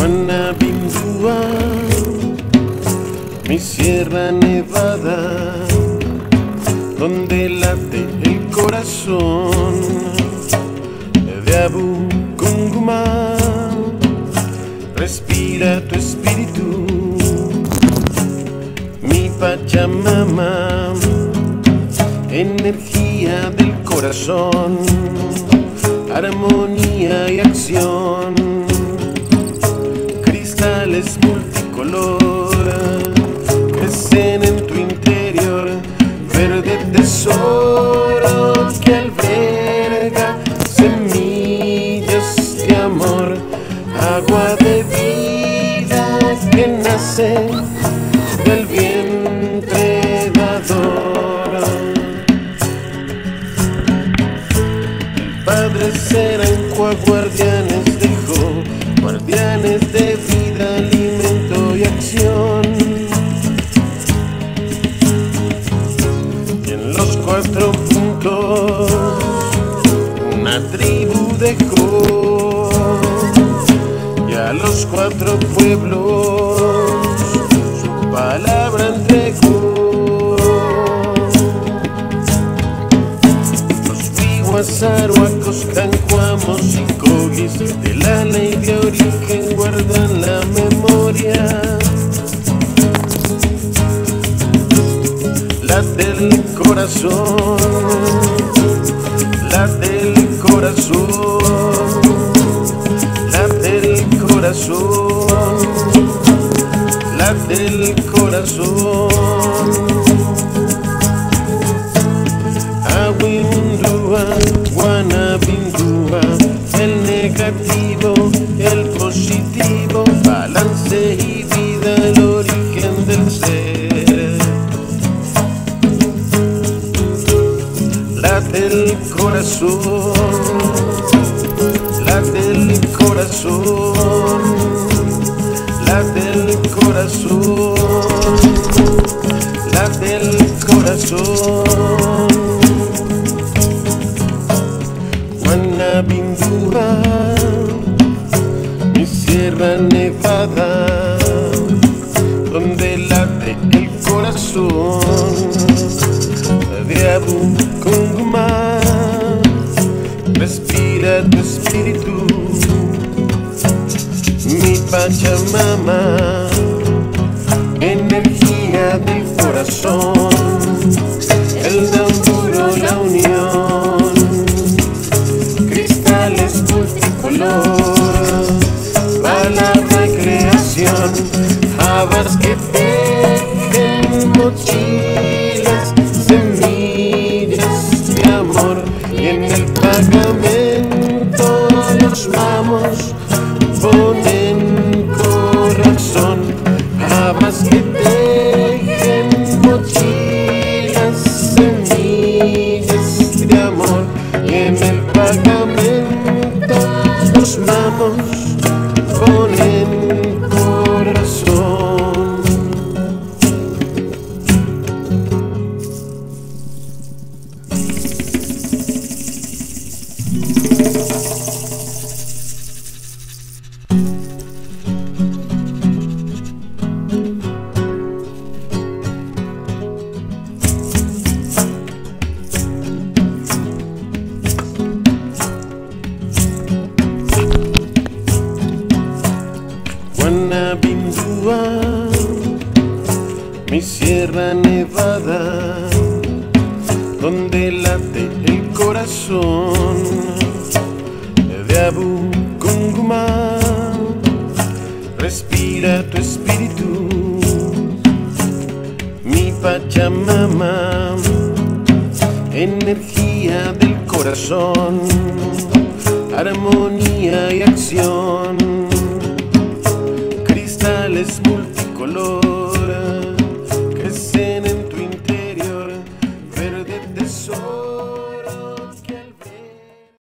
Guanabindúa, mi Sierra Nevada, donde late el corazón de Abu Cunguma, respira tu espíritu, mi Pachamama, energía del corazón, armonía y acción, cristales multicolor, crecen en tu interior, verde tesoro que alberga semillas de amor, agua de vida que nace del vientre dador. El Padre Serancuá guardianes dejó, guardianes de vida, alimento y acción. Y en los 4 puntos una tribu dejó, y a los 4 pueblos su palabra entregó. Los Wiguas, Aruacos, Cancuamos y Cogis de la ley de origen guardan la memoria. Late el corazón, late el corazón, late el corazón, late el corazón. Awindúa, Guanabindúa, el negativo, el positivo, balance y vida, el origen del ser. Late el corazón, late el corazón, late el corazón, late el corazón. Guanabindúa, mi Sierra Nevada, donde late el corazón de Abu Cunguma, respira tu espíritu, mi Pachamama, energía del corazón, el Damburo, la unión, cristales multicolor, palabra y creación, habas que tejen mochilas, semillas de amor, y en el pagamento los mamos ponen corazón, habas que tejen mochilas, semillas de amor, y en el pagamento los mamos ponen corazón. Guanabindúa, mi Sierra Nevada, donde late el corazón de Abu Cunguma, respira tu espíritu, mi Pachamama, energía del corazón, armonía y acción, cristales multicolor,